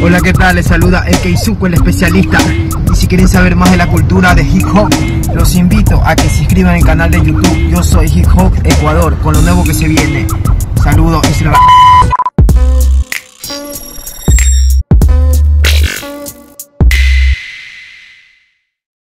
Hola, ¿qué tal? Les saluda el Keisuko, el especialista. Y si quieren saber más de la cultura de hip hop, los invito a que se inscriban en el canal de YouTube. Yo soy Hip Hop Ecuador, con lo nuevo que se viene. Saludos, Israel.